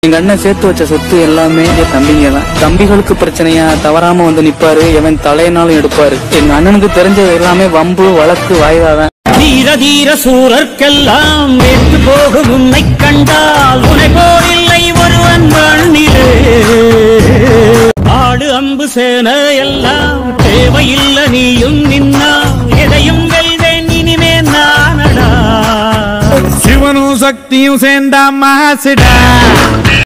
எங்க அண்ணன் சேர்த்து வச்ச சொத்து எல்லாமே தம்பிங்க தான். தம்பிகளுக்கு பிரச்சனையா தவறாம வந்து நிப்பாரு, எவன் தலையினாலும் எடுப்பாரு. எங்க அண்ணனுக்கு தெரிஞ்சது எல்லாமே வம்பு வழக்கு வாய்தாதான். தீர தீர சூரர்க்கெல்லாம் வெட்டு போகும் உன்னை கண்டால் உனை போரில்லை ஒருவன் மண்ணிலே. ஆடு அம்பு சேன எல்லாம் தேவையில்லை, நீயும் நின்னா எதையும் வெல்வேன் இனிமே நானடா. சிவனும் சக்தியும் சேர்ந்தா மாசுடா.